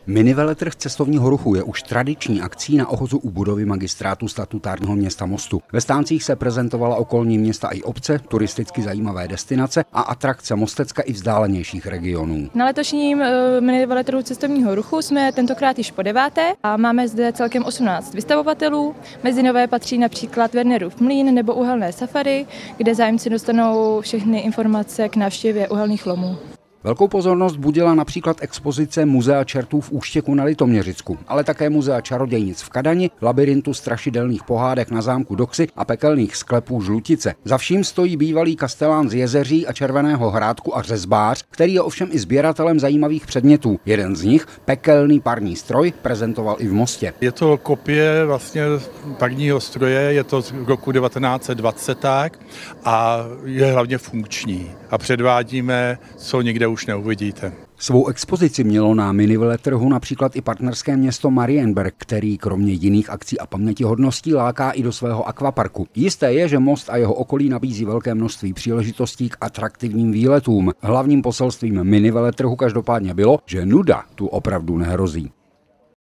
Miniveletrh cestovního ruchu je už tradiční akcí na ochozu u budovy magistrátu statutárního města Mostu. Ve stáncích se prezentovala okolní města i obce, turisticky zajímavé destinace a atrakce Mostecka i vzdálenějších regionů. Na letošním miniveletrhu cestovního ruchu jsme tentokrát již po 9. a máme zde celkem 18 vystavovatelů. Mezi nové patří například Wernerův mlýn nebo uhelné safari, kde zájemci dostanou všechny informace k návštěvě uhelných lomů. Velkou pozornost budila například expozice Muzea čertů v Úštěku na Litoměřicku, ale také Muzea čarodějnic v Kadani, labirintu strašidelných pohádek na zámku Doxy a pekelných sklepů Žlutice. Za vším stojí bývalý kastelán z Jezeří a Červeného Hrádku a řezbář, který je ovšem i sběratelem zajímavých předmětů. Jeden z nich, pekelný parní stroj, prezentoval i v Mostě. Je to kopie vlastně parního stroje, je to z roku 1920 a je hlavně funkční. A předvádíme, co nikde už neuvidíte. Svou expozici mělo na miniveletrhu například i partnerské město Marienberg, který kromě jiných akcí a pamětihodností láká i do svého akvaparku. Jisté je, že Most a jeho okolí nabízí velké množství příležitostí k atraktivním výletům. Hlavním poselstvím miniveletrhu každopádně bylo, že nuda tu opravdu nehrozí.